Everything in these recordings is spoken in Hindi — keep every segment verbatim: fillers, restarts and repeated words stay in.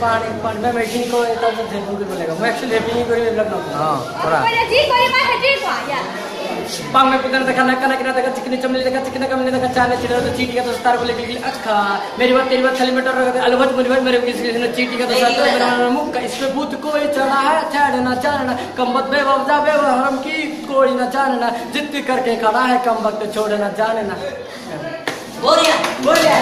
पानी पानी में मीटिंग को तब से टेलीफोन कर बोलेगा मैं एक्चुअली टेलीफोन करी में लगना हां थोड़ा जी कोई मैं हेडी को या पांग में पुदन देखा ना कना किना देखा चिकनी चमली देखा चिकना कमली देखा चाने चिड़ा तो चीटी का तो स्टार को लेके अच्छा मेरी बात तेरी बात खाली मीटर रखा अलबत मुझे मेरे किसी ने चीटी का तो साथ मेरा मुंह का इस पे भूत कोई चढ़ा है चढ़ना चढ़ना कमबत बेवजा बेवहरम की कोई ना जानना जिद करके खड़ा है कम वक्त छोड़ना जानना बोलिया बोलिया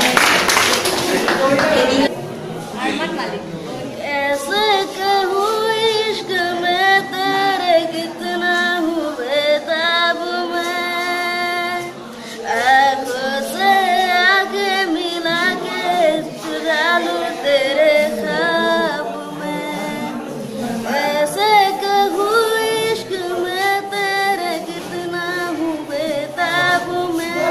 ऐसे कहूँ इश्क में तेरे कितना हूँ बेताब मैं आँखों से आगे मिला के चुरा लूँ तेरे ख्वाब में ऐसे कहूँ इश्क में तेरे कितना हूँ बेताब मैं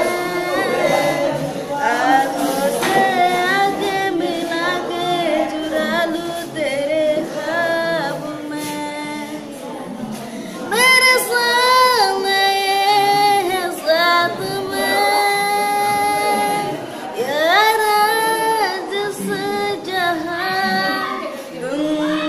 आँखों से आगे मिला के चुरा लूँ तेरे ख्वाब में मेरे सामने है साथ में यारा जिस जहाँ तुम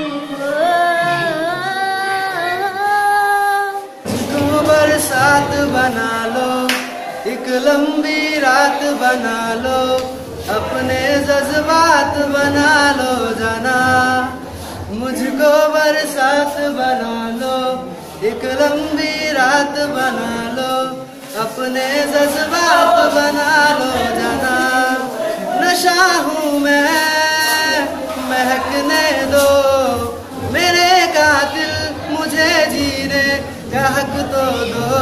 हो बरसात बना लो एक लंबी रात बना लो अपने जज्बात बना लो जाना मुझको बरसात बना लो एक लंबी रात बना लो अपने जज्बात बना लो जाना नशा हूँ मैं महकने दो मेरे कातिल मुझे जीने का हक तो दो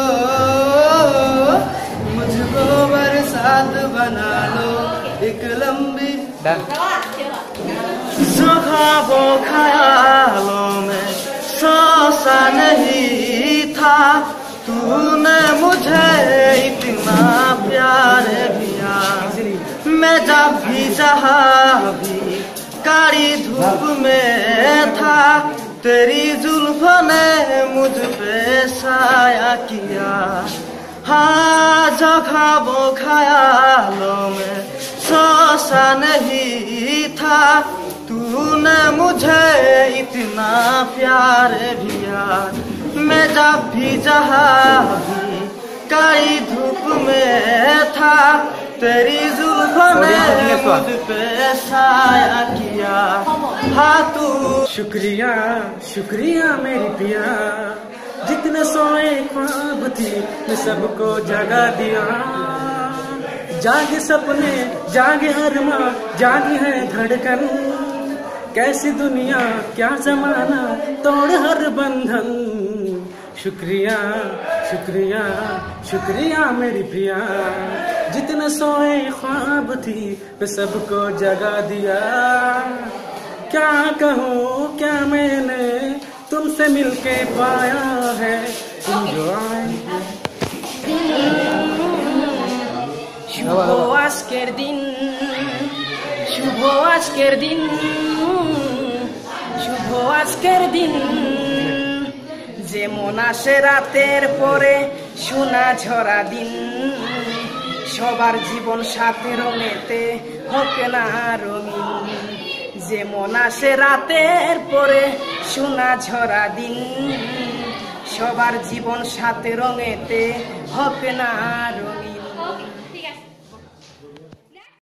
मुझको बरसात बना लो एक लंबी ख्वाबों ख्यालों में सोचा नहीं था तूने मुझे इतना प्यार दिया मैं जब भी जहाँ भी कारी धूप में था तेरी जुल्फों ने मुझ पे साया किया हाँ जो ख्वाबों ख्यालों में सोचा नहीं था तूने मुझे इतना प्यार दिया मैं जब भी जहाँ भी कई धूप में था तेरी जुल्फों ने मुझ पे साया किया हाँ तू शुक्रिया शुक्रिया मेरी पिया जितने सोए ख्वाब थी मैं सबको जगा दिया जागे सपने जागे अरमा जागी है धड़कन कैसी दुनिया क्या जमाना तोड़ हर बंधन शुक्रिया शुक्रिया शुक्रिया मेरी प्रिया जितने सोए ख्वाब थी मैं सबको जगा दिया क्या कहूँ क्या मैंने तुमसे मिलके पाया है तुम जो आए শুভ আজকের দিন শুভ আজকের দিন শুভ আজকের দিন যেমন আসে রাতের পরে সোনা ঝরা দিন সবার জীবন সাথে রঙেতে হোক না রঙিন যেমন আসে রাতের পরে সোনা ঝরা দিন সবার জীবন সাথে রঙেতে হোক না রঙিন